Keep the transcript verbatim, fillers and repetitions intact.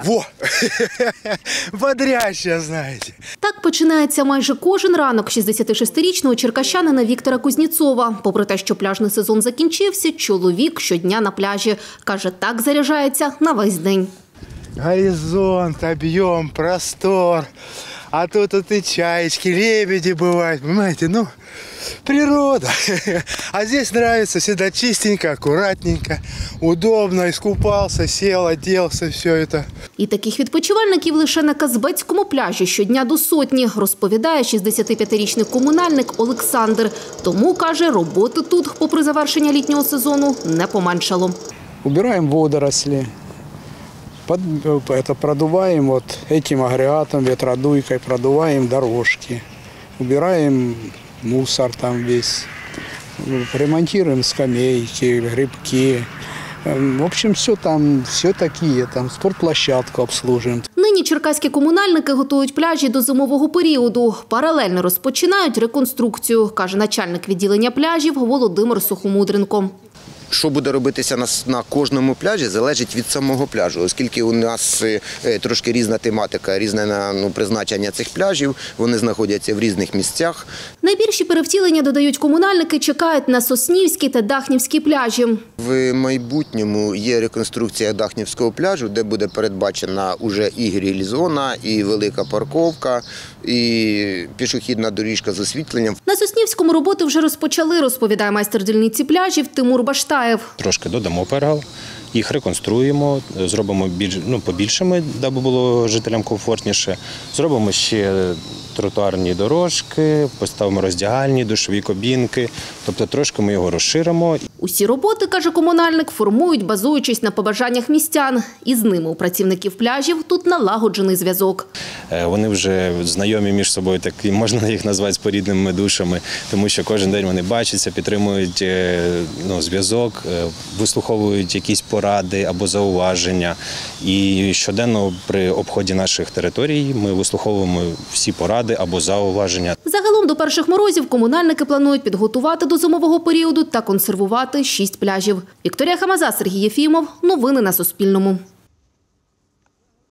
Во! Бодряща, знаєте. Так починається майже кожен ранок шістдесятишестирічного черкащанина Віктора Кузнєцова. Попри те, що пляжний сезон закінчився, чоловік щодня на пляжі. Каже, так заряджається на весь день. Горизонт, объем, простор. А тут тут и чаечки, лебеди бывают, понимаете, ну, природа. А здесь нравится всегда чистенько, аккуратненько, удобно, искупался, сел, оделся, все это. І таких відпочивальників лише на Казбецькому пляжі щодня до сотні, розповідає шістдесятип'ятирічний комунальник Олександр. Тому, каже, роботи тут, попри завершення літнього сезону, не поменшало. Убираем водоросли. Под, это продуваем вот этим агрегатом, ветродуйкой, продуваем дорожки, убираем мусор там весь, ремонтируем скамейки, грибки. В общем, все там, все такие, там спортплощадку обслуживаем. Нині черкаські комунальники готують пляжі до зимового періоду. Паралельно розпочинають реконструкцію, каже начальник відділення пляжів Володимир Сухомудренко. Що буде робитися на, на кожному пляжі, залежить від самого пляжу, оскільки у нас е, трошки різна тематика, різне ну, призначення цих пляжів, вони знаходяться в різних місцях. Найбільші перевтілення, додають комунальники, чекають на Соснівський та Дахнівський пляжі. В майбутньому є реконструкція Дахнівського пляжу, де буде передбачена уже і гриль-зона, і велика парковка, і пішохідна доріжка з освітленням. На Соснівському роботи вже розпочали, розповідає майстер дільниці пляжів Тимур Баштаєв. Трошки додамо перегал, їх реконструємо, зробимо більш, ну, побільшими, даби було жителям комфортніше. Зробимо ще тротуарні дорожки, поставимо роздягальні, душові кабінки, тобто трошки ми його розширимо. Усі роботи, каже комунальник, формують, базуючись на побажаннях містян. І з ними у працівників пляжів тут налагоджений зв'язок. Вони вже знайомі між собою, так і можна їх назвати спорідненими душами, тому що кожен день вони бачаться, підтримують ну, зв'язок, вислуховують якісь поради або зауваження. І щоденно при обході наших територій ми вислуховуємо всі поради або зауваження. Загалом до перших морозів комунальники планують підготувати до зимового періоду та консервувати шість пляжів. Вікторія Хамаза, Сергій Єфімов. Новини на Суспільному.